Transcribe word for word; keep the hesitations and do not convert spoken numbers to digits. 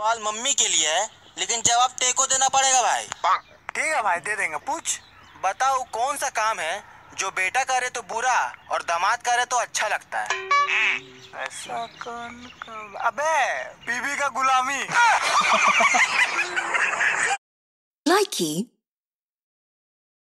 सवाल मम्मी के लिए है, लेकिन जवाब ते को देना पड़ेगा भाई। ठीक है भाई, दे देंगे। पूछ। बताओ कौन सा काम है जो बेटा करे तो बुरा और दामाद करे तो अच्छा लगता है? ऐसा कौन काम? अबे बीवी का गुलामी। Likey